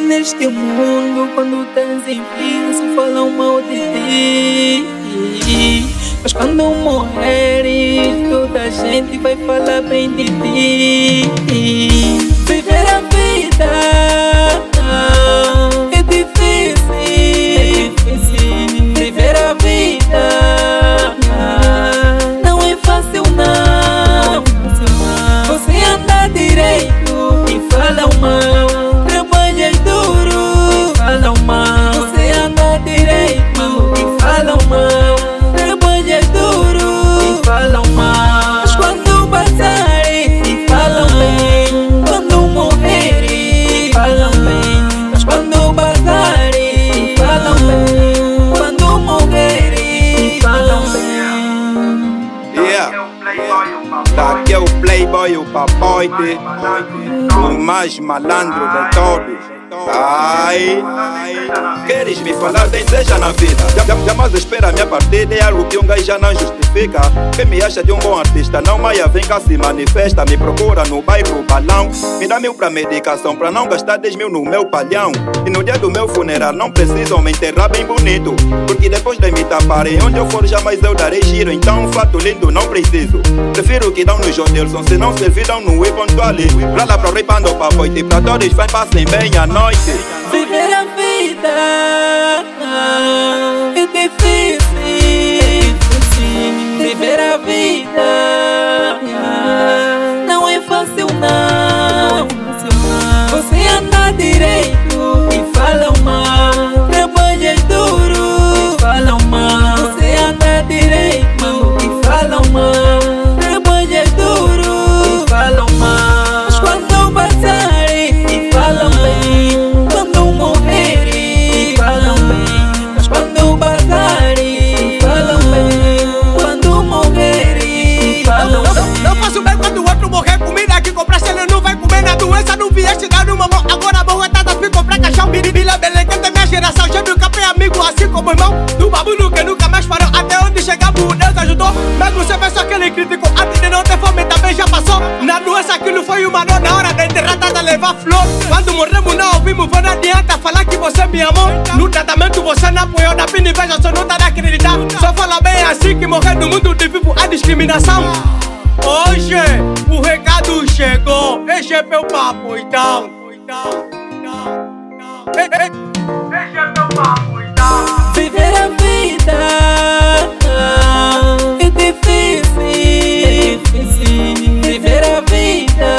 neste mundo, quando tens enfim, falam mal de ti. Mas quando morreres, toda a gente vai falar bem de ti. Viver a vida é difícil, viver a vida não é fácil não. Você anda direito e fala mal, trabalhas duro e fala mal. Você anda direito e fala mal, trabalhas duro e fala mal. Mas quando passarem e falam bem, quando morrerem falam bem. Mas quando passarem falam bem, quando morrerem falam bem. Daqui é o playboy, o papoite, o mais malandro de todos. Ai, queres me falar, deseja na vida. Jamais espera a minha partida, é algo que um gajo já não justifica. Quem me acha de um bom artista, não maia, vem cá se manifesta. Me procura no bairro Balão, me dá 1000 pra medicação, pra não gastar 10 mil no meu palhão. E no dia do meu funeral não precisam me enterrar bem bonito, porque depois de me taparem, onde eu for jamais eu darei giro. Então um fato lindo não preciso, prefiro que dão no Jodelson, se não servidão no Ipontuali. Pra lá pro Ripando Papoite, pra todos vai passem bem a noite. Viver a vida é difícil, viver a vida não é fácil não. Você anda direito e falam mal, trabalhas duro e falam mal. Você anda direito e falam mal, trabalhas duro e falam mal. Mas quando passarem e falam bem, quando morrerem falam bem. Mas quando passarem falam bem, quando morrerem falam bem. Não faço bem quando o outro morrer. Comida que compraste ele não vai comer. Na doença não vieste dar uma mão. Agora a borratada fui comprar caixão. Biribila, belecante, minha geração. Gêmeo, capé, amigo, assim como irmão. Do babulo que nunca mais parou. Até onde chegamos, Deus ajudou. Mas você vê só que ele criticou. Antes de não ter fome também já passou. Na doença aquilo foi uma dor. Na hora da enterrada levar flor. Quando morremos não ouvimos, não adianta falar que você me amou. No tratamento você não apoiou. Na pena inveja só não tá de acreditar. Só fala bem assim que morrer no mundo de vivo a discriminação. Hoje o recado chegou. Esse é meu papo então. Esse é meu papo então. Viver a vida é difícil, viver a vida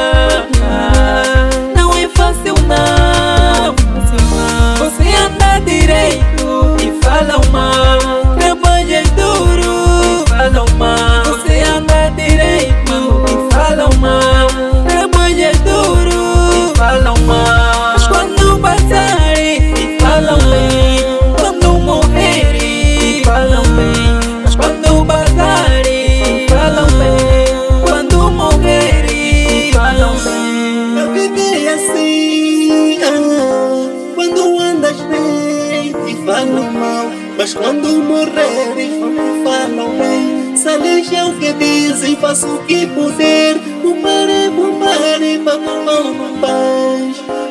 não é fácil não. Você anda direito e falam mal, trabalhas duro e falam mal. Você anda direito e falam mal, trabalhas duro e falam mal. Mas quando passarem e falam bem, quando morrerem falam bem. Mas quando passarem falam bem, quando morrerem falam bem. Eu vivi assim, quando andas bem e falam mal, mas quando morrerem falam bem. Sales é o que dizem, faço o que puder. Bumbare, bumbare, bababam, paz.